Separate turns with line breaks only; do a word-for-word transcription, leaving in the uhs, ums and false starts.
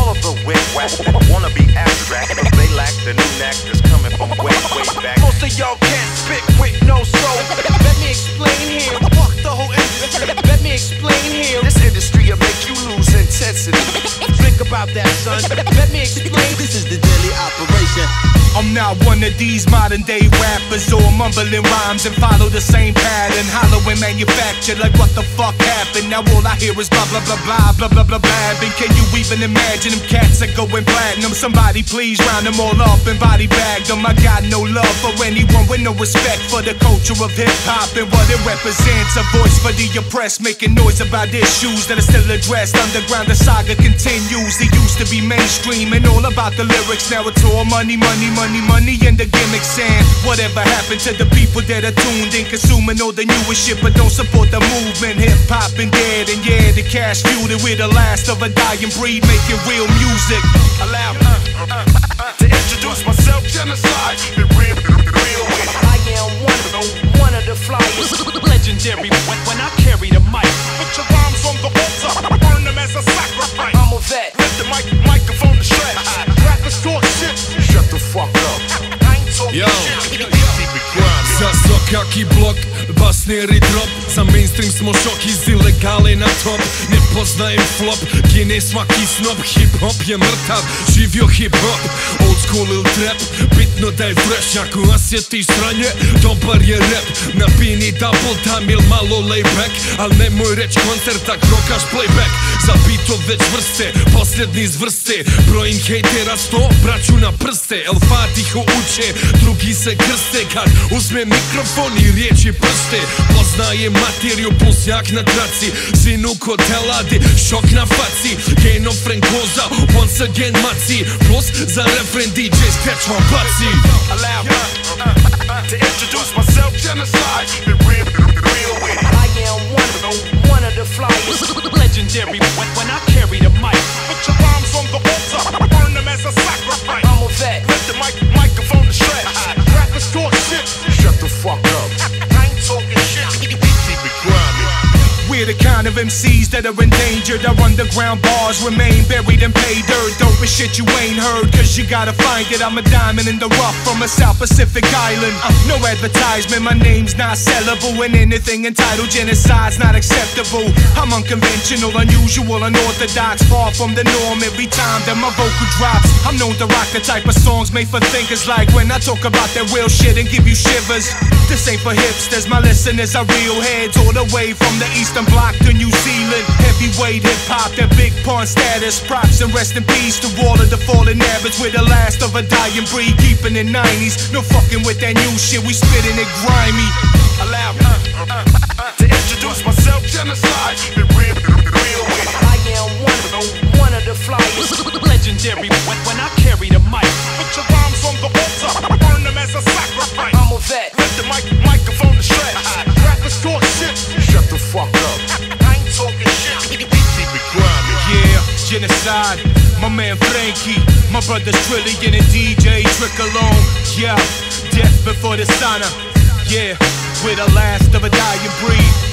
all of the wit whack that wanna be abstract, but they lack the new knack that's coming from way, way back.
Most of y'all can't spit with no soul. Let me explain here. Fuck the whole industry. Let me explain here.
This industry will make you lose intensity.
Think about that, son. Let me explain.
This is the daily operation.
I'm not one of these modern day rappers or mumbling rhymes and follow the same pattern. Hollow and manufactured like what the fuck happened. Now all I hear is blah blah blah blah blah blah blah blah. And can you even imagine them cats are going platinum? Somebody please round them all up and body bag them. I got no love for anyone with no respect for the culture of hip hop and what it represents. A voice for the oppressed, making noise about issues that are still addressed. Underground the saga continues. It used to be mainstream and all about the lyrics. Now it's all money, money, money. Money, money, and the gimmicks, and whatever happened to the people that are tuned in, consuming all the newest shit, but don't support the movement. Hip hop and dead, and yeah, the cash feuded. We're the last of a dying breed, making real music.
Allow me uh, uh, uh, to introduce myself. Genocide, be real, real with it.
I am one of one of the flyers, legendary when, when I carry the mic.
Put your rhymes on the altar, burn them as a sacrifice.
I'm a vet.
Lift the mic, microphone to shreds. Rappers talk shit. Shut the fuck up. I ain't talking
Yo.
shit. Keep it grimy.
Za svaki blok, basneri drop. Za mainstream smo šok iz ilegale na top. Ne poznajem flop, gine svaki snob. Hip hop je mrtav, živio hip hop. Old school il trap, bitno da je fresh. Ako osjetiš sranje, dobar je rap. Napini double time il malo layback. Al nemoj reć koncert, tak rokaš playback. Za beatov već vrste, posljedni iz vrste. Brojim hejtera sto, braću na prste. El Fatihu uče, drugi se krste. Kad uzme mikrofon i riječi prste, poznaje materiju plus jak na traci. Sinu kod teladi, šok na faci. Geno Frankoza, once again maci. Plus za refren D J scratch vam baci.
Allow me uh, uh, to introduce myself. Genocide, be real, real with it.
I am one of one of the flyers, legendary when, when I carry the mic.
Put your rhymes on the altar, burn them as a sacrifice.
I'm a vet.
Lift the mic, microphone to shreds. Rappers talk shit. Shut the fuck up. I ain't talking shit. Keep it grimy.
We're the kind of M Cs that are endangered. Our underground bars remain buried in pay dirt. Dope as shit you ain't heard, cause you gotta find it. I'm a diamond in the rough from a South Pacific island. uh, No advertisement, my name's not sellable. And anything entitled genocide's not acceptable. I'm unconventional, unusual, unorthodox, far from the norm every time that my vocal drops. I'm known to rock the type of songs made for thinkers, like when I talk about that real shit and give you shivers. This ain't for hipsters, my listeners are real heads, all the way from the eastern block to New Zealand. Heavyweight hip-hop, that big pun status. Props and rest in peace to all of the fallen average. We're the last of a dying breed, keeping it nineties. No fucking with that new shit, we spitting it grimy.
Allow me uh, uh, uh, to introduce myself. Genocide, be real, real with it.
I am one of one of the flyers, legendary when, when I carry the mic.
Put your rhymes on the altar, burn them as a sacrifice.
I'm a vet.
Lift the mic, microphone to shreds. Rappers talk shit. Shut the fuck up. I ain't talking shit. Keep it grimy.
Yeah, genocide. My man Frankie, my brothers Trillion and D J Trickalone. Yeah, death before the sauna. Yeah, we're the last of a dying breed.